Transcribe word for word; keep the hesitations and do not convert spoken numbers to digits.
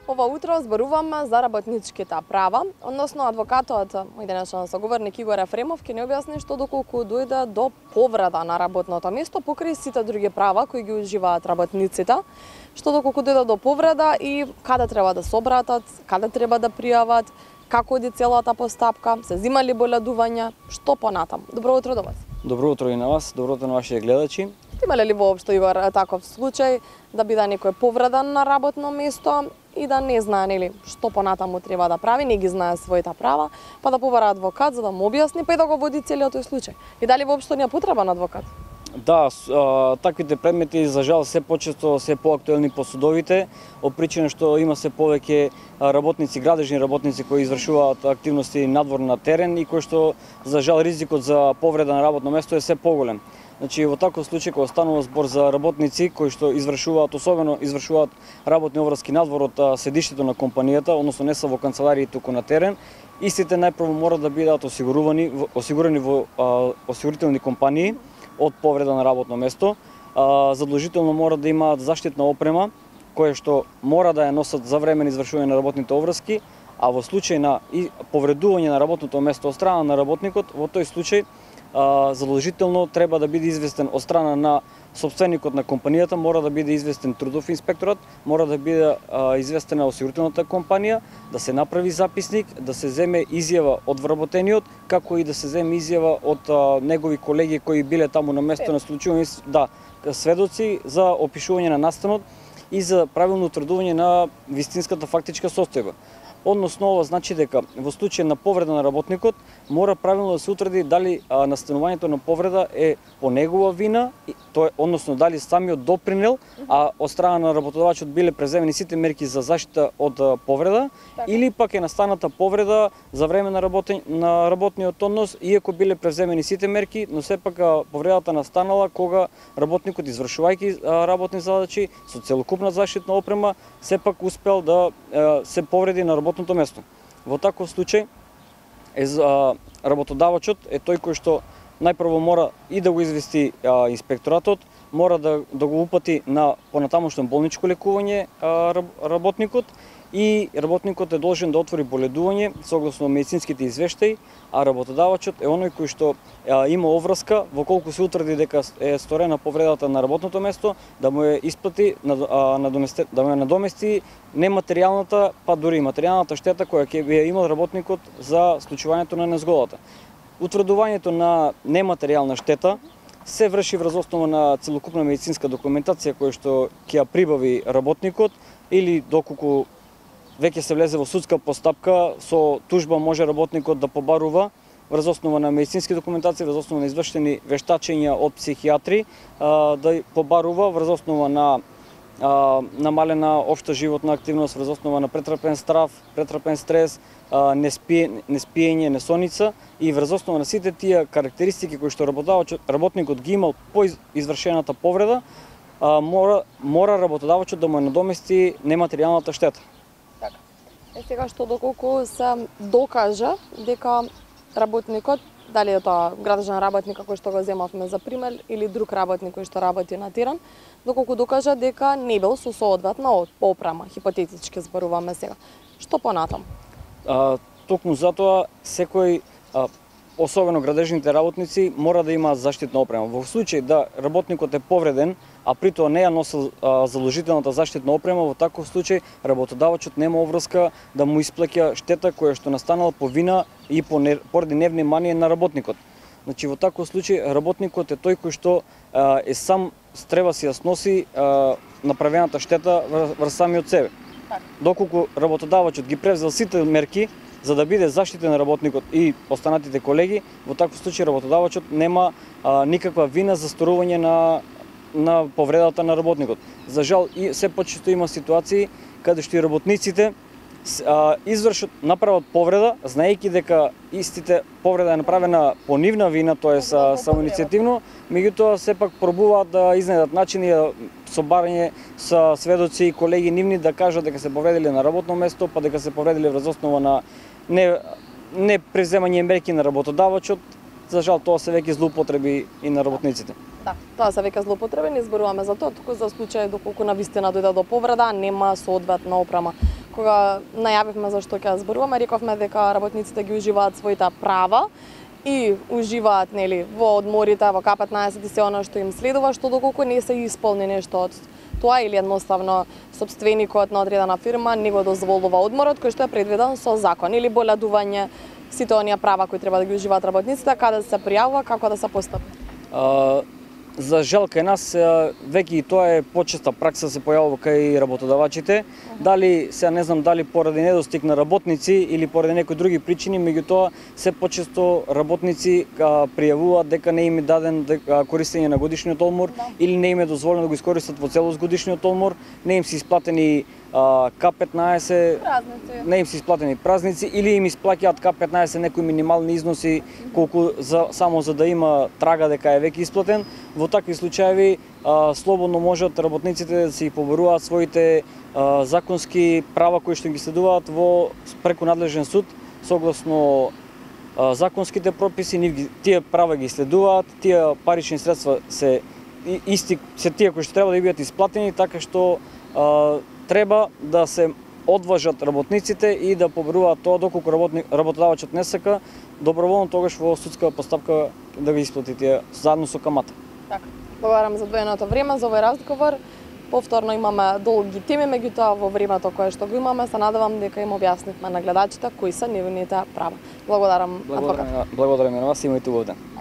Ова утро зборуваме за работничките права, односно адвокатот, мој денешен соговорник Игор Ефремов, ќе ни објасни што доколку дојде до повреда на работното место покрај сите други права кои ги уживаат работниците, што доколку дојде до повреда и каде треба да се обратат, каде треба да пријават, како оди целата постапка, се зема ли боледување, што понатам. Добро утро до вас. Добро утро и на вас, добро утро на вашите гледачи. Имале ли воопшто, Игор, таков случај да биде некој повреден на работно место и да не знае нели што понатаму треба да прави, не ги знае своите права, па да побара адвокат за да му објасни, па и да го води целиот тој случај. И дали воопшто не е потребен адвокат? Да, а, таквите предмети за жал се почесто се поактуелни по судовите, од причина што има се повеќе работници, градежни работници кои извршуваат активности надвор на терен и кои што за жал ризикот за повреда на работно место е се поголем. Значи во таков случај кога станува збор за работници кои што извршуваат, особено извршуваат работни обврски надвор од седиштето на компанијата, односно не се во канцеларии туку на терен, истите најпрво мора да бидат осигурувани, осигурени во а, осигурителни компании од повреда на работно место. А, задолжително мора да имаат заштитна опрема која што мора да ја носат за време на извршување на работните обврски, а во случај на повредување на работното место од страна на работникот, во тој случај задолжително треба да биде известен од страна на собственикот на компанијата, мора да биде известен трудов инспекторат, мора да биде а, известена осигурителната компанија, да се направи записник, да се земе изјава од вработениот, како и да се земе изјава од а, негови колеги кои биле таму на место на случување, да, сведоци за опишување на настанот и за правилно утврдување на вистинската фактичка состојба. Односно, ова значи дека во случај на повреда на работникот мора правилно да се утврди дали а, настанувањето на повреда е по негова вина, тоа односно дали самиот допринел, а од страна на работодавачот биле преземени сите мерки за заштита од а, повреда, така, или пак е настаната повреда за време на, работен, на работниот однос, иако биле преземени сите мерки, но сепак а, повредата настанала кога работникот извршувајќи а, работни задачи со целокупна заштитна опрема, сепак успел да а, се повреди на работниот место. Во таков случај е а, работодавачот е тој кој што најпрво мора и да го извести а, инспекторатот, мора да, да го упати на понатамошно болничко лекување а, работникот и работникот е должен да отвори боледување согласно медицинските извештаи, а работодавачот е оној кој што а, има оврска во колку се утврди дека е сторена повредата на работното место, да му е исплати, а, надомести, да му е надомести нематеријалната, па дури и материјалната штета која ќе би имал работникот за случувањето на незгодата. Утврдувањето на нематеријална штета се врши врз основа на целокупна медицинска документација која што ќе ја прибави работникот или доколку веќе се влезе во судска постапка, со тужба може работникот да побарува врз основа на медицински документации, врз основа на извршени вештачења од психијатри, да побарува врз основа на а, намалена општа животна активност, врз основа на претрпен страв, претрпен стрес, а, неспиење, неспиење, несоница и врз основа на сите тие карактеристики кои што работникот ги имал по извршената повреда, а, мора, мора работодавачот да му надомести нематеријалната штета. Така. Е сега што доколку се докаже дека работникот, дали е тоа градежен работник кој што го земавме за пример или друг работник кој што работи на терен, доколку докаже дека не бил со соодветна опрема, хипотетички зборуваме сега. Што понатам? А, токму затоа секој, а, особено градежните работници, мора да имаат заштитна опрема. Во случај да работникот е повреден, а при тоа не ја носил а, задолжителната заштитна опрема, во таков случај работодавачот нема обврска да му исплаќа штета која што настанала по вина и по не, поради невнимание на работникот. Значи во таков случај работникот е тој кој што а, е сам треба си ја сноси а, направената штета врз самиот себе. Доколку работодавачот ги превзел сите мерки за да биде заштитен работникот и останатите колеги, во таков случај работодавачот нема а, никаква вина за сторување на на повредата на работникот. За жал и се почесто има ситуации каде што и работниците а, извршат направат повреда, знаејќи дека истите повреда е направена по нивна вина, тоа е са самоиницијативно, меѓутоа сепак пробуваат да изнајдат начини со барање со сведоци и колеги нивни да кажат дека се повредиле на работно место, па дека се повредиле врз основа на не не преземање мерки на работодавачот. За жал тоа се веќе злоупотреби и на работниците. Да, тоа се веќе злоупотреби, не зборуваме за тоа, туку за случај доколку навистина дојде до повреда, нема соодветна опрема кога најавивме за што ќе зборуваме, рековме дека работниците ги уживаат своите права и уживаат, нели, во одморите, во К петнаесет и се она што им следува, што доколку не се исполни нешто од тоа или едноставно сопственикот на одредена фирма не го дозволува одморот кој што е предвиден со закон или боледување, сите оние права кои треба да ги уживаат работниците, каде се пријавува, како да се постапи? А, за жал кај нас веќе и тоа е почеста пракса се појавува кај работодавачите. Дали сега не знам дали поради недостиг на работници или поради некои други причини, меѓутоа се почесто работници а, пријавуваат дека не им е даден дека, користење на годишниот одмор, да, или не им е дозволено да го искористат во целост годишниот одмор, не им се исплатени К петнаесет, празници. Не им се исплатени празници или им исплаќаат К петнаесет некои минимални износи колку за само за да има трага дека е веќе исплатен. Во такви случаи а, слободно можат работниците да се поборуваат своите а, законски права кои што ги следуваат во преку надлежен суд согласно а, законските прописи. Нив тие права ги следуваат, тие парични средства се исти се тие кои што треба да бидат исплатени, така што а, треба да се одважат работниците и да поборуваат тоа доколку работник, работодавачот не сака, доброволно тогаш во судска постапка да ги исплати тие заедно со камата. Така. Благодарам за одвоеното време за овој разговор. Повторно имаме долги теми, меѓутоа во времето кое што го имаме се надевам дека им објаснивме на гледачите кои се нивните права. Благодарам, адвокат. Благодарам на вас, имајте убав ден.